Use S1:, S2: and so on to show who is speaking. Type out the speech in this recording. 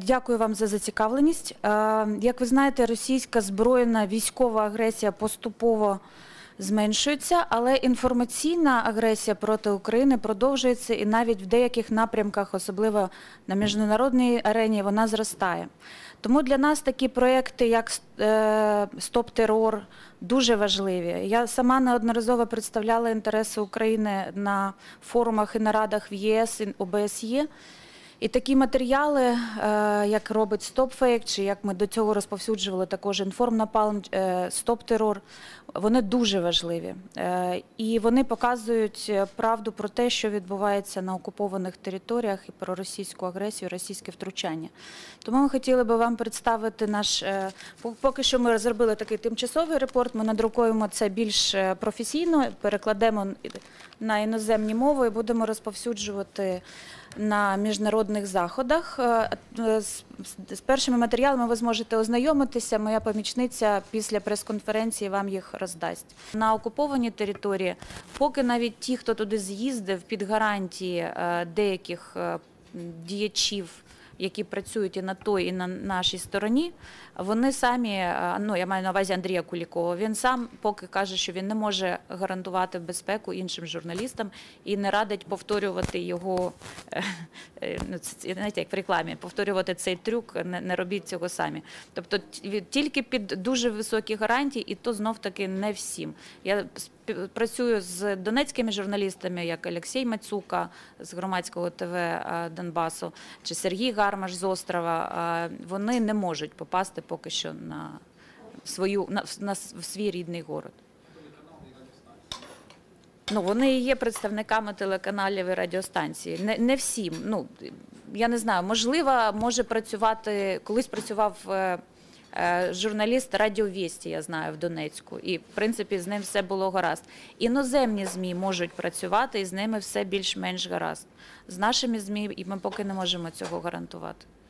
S1: Дякую вам за зацікавленість. Як ви знаєте, російська збройна військова агресія поступово зменшується, але інформаційна агресія проти України продовжується і навіть в деяких напрямках, особливо на міжнародній арені, вона зростає. Тому для нас такі проєкти, як «Стоп терор», дуже важливі. Я сама неодноразово представляла інтереси України на форумах і нарадах в ЄС і ОБСЄ. І такі матеріали, як робить StopFake, чи як ми до цього розповсюджували також «Інформнапалм», «Стоп терор», вони дуже важливі. І вони показують правду про те, що відбувається на окупованих територіях, і про російську агресію, російське втручання. Тому ми хотіли би вам представити наш... Поки що ми зробили такий тимчасовий репорт, ми надрукуємо це більш професійно, перекладемо на іноземні мови і будемо розповсюджувати на міжнародних заходах. З першими матеріалами ви зможете ознайомитися, моя помічниця після прес-конференції вам їх роздасть. На окупованій території, поки навіть ті, хто туди з'їздив під гарантії деяких діячів, які працюють і на той, і на нашій стороні, вони самі, ну я маю на увазі Андрія Кулікова, він сам поки каже, що він не може гарантувати безпеку іншим журналістам і не радить повторювати його, знаєте, як в рекламі, повторювати цей трюк, не робіть цього самі. Тобто тільки під дуже високі гарантії, і то знов-таки не всім. Я працюю з донецькими журналістами, як Олексій Мацука з громадського ТВ Донбасу, чи Сергій Гармаш з острова. Вони не можуть попасти поки що в свій рідний город. Ну, вони і є представниками телеканалів і радіостанцій. Не всім. Ну, я не знаю, можливо, може працювати, колись працював журналіст Радіо Вєсті, я знаю, в Донецьку. І, в принципі, з ним все було гаразд. Іноземні ЗМІ можуть працювати, і з ними все більш-менш гаразд. З нашими ЗМІ ми поки не можемо цього гарантувати.